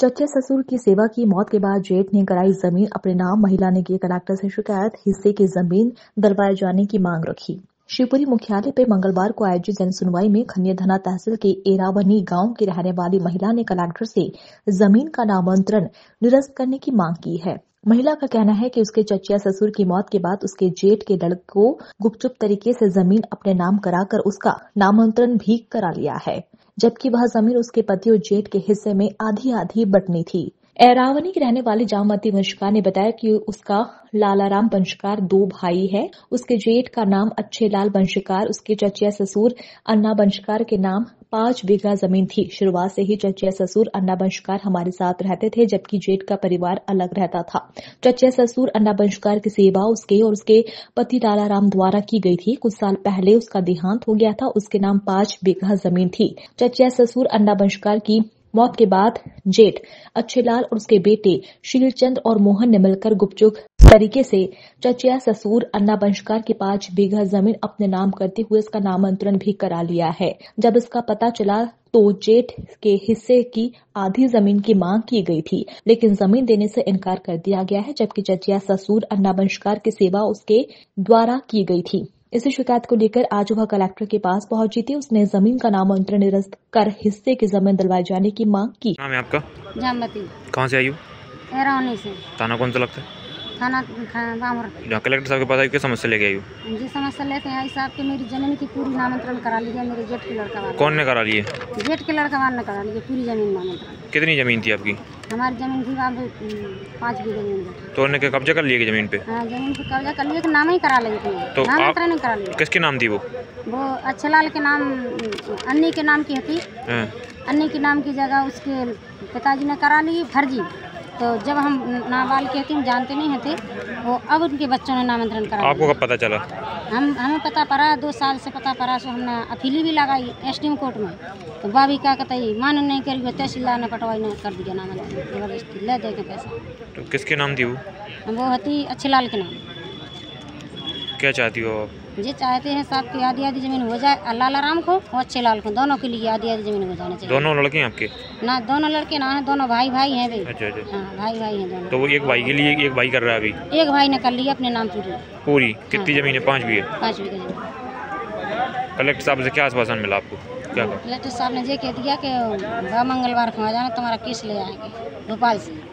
चच्चे ससुर की सेवा की मौत के बाद जेठ ने कराई जमीन अपने नाम। महिला ने की कलेक्टर से शिकायत, हिस्से की जमीन दिलवाए जाने की मांग रखी। शिवपुरी मुख्यालय पे मंगलवार को आयोजित जनसुनवाई में खनियाधना तहसील के एरावनी गांव की रहने वाली महिला ने कलेक्टर से जमीन का नामांतरण निरस्त करने की मांग की है। महिला का कहना है कि उसके चचिया ससुर की मौत के बाद उसके जेठ के लड़के को गुपचुप तरीके से जमीन अपने नाम कराकर उसका नामांतरण भी करा लिया है, जबकि वह जमीन उसके पति और जेठ के हिस्से में आधी आधी बंटनी थी। एरावनी की रहने वाली जामवती वंशकार ने बताया कि उसका लालाराम वंशकार 2 भाई है। उसके जेठ का नाम अच्छेलाल वंशकार, उसके चचिया ससुर अन्ना वंशकार के नाम 5 बीघा जमीन थी। शुरुआत से ही चचिया ससुर अन्ना वंशकार हमारे साथ रहते थे, जबकि जेठ का परिवार अलग रहता था। चचिया ससुर अन्ना वंशकार की सेवा उसके और उसके पति लालाराम द्वारा की गई थी। कुछ साल पहले उसका देहांत हो गया था। उसके नाम 5 बीघा जमीन थी। चचिया ससुर अन्ना वंशकार की मौत के बाद जेठ अच्छेलाल और उसके बेटे शीलचंद और मोहन ने मिलकर गुपचुप तरीके से चचिया ससुर अन्ना वंशकार की 5 बीघा जमीन अपने नाम करते हुए इसका नामांतरण भी करा लिया है। जब इसका पता चला तो जेठ के हिस्से की आधी जमीन की मांग की गई थी, लेकिन जमीन देने से इनकार कर दिया गया है, जबकि चचिया ससुर अन्ना वंशकार की सेवा उसके द्वारा की गई थी। इसी शिकायत को लेकर आज वह कलेक्टर के पास पहुंची थी। उसने जमीन का नामांतरण निरस्त कर हिस्से की जमीन दिलवाए जाने की मांग की। नाम है आपका? जामवती। कहाँ से आई हो? एरावनी से। थाना कौन सा लगता है? थाना बामर। कलेक्टर साहब के पास आई, क्या समस्या लेके आई हो? जी समस्या लेके आई साहब कि मेरी जमीन की पूरी नामांतरण करा लीजिए। मेरे जेठ के लड़का वाला। कौन ने करा लिए? जेठ के लड़का वाला ने करा लीजिए पूरी जमीन नामांतरण। कितनी जमीन थी आपकी? हमारी जमीन थी वहाँ 5 बीघा जमीन। तो उन्होंने कब्जा कर लिया जमीन पे? हाँ, जमीन पे कब्जा कर लिया, नाम ही करा लेंगे। तो नामांतरण नहीं करा लिया। किसके नाम थी वो? अच्छेलाल के नाम, अन्नी के नाम की थी। अन्नी के नाम की जगह उसके पिताजी ने करा ली फर्जी। तो जब हम नाबालिग के थे, हम जानते नहीं थे, वो अब उनके बच्चों ने नामांतरण करा। आपको कब पता चला? हमें पता पड़ा 2 साल से पता पड़ा। सो हमने अपीली भी लगाई एसडीएम कोर्ट में। तो बाबी क्या कहता है मान नहीं करी, वो तहसीलदार ने पटवाई ने कर दिया नामांतरण जबरदस्ती ले दे के पैसा। तो किसके नाम थी वो? वो होती अच्छेलाल के नाम। क्या चाहती हो आप? ये चाहते हैं साहब की आधी आधी जमीन हो जाए, लालाराम को और अच्छेलाल को, दोनों के लिए आधी आधी जमीन हो जानी चाहिए। दोनों लड़के हैं आपके? ना, दोनों लड़के ना है, दोनों भाई भाई हैं भाई। अच्छा अच्छा। हाँ, भाई भाई हैं दोनों। तो वो एक भाई के लिए एक भाई कर रहा है अभी? एक भाई ने कर लिया अपने नाम पूरी। कितनी जमीन है? 5 बीघे। 5 बीघा जमीन। कलेक्टर साहब से क्या आश्वासन मिला आपको? क्या कलेक्टर साहब ने ये कह दिया कि मंगलवार को आ जाना, तुम्हारा केस ले आएंगे भोपाल से।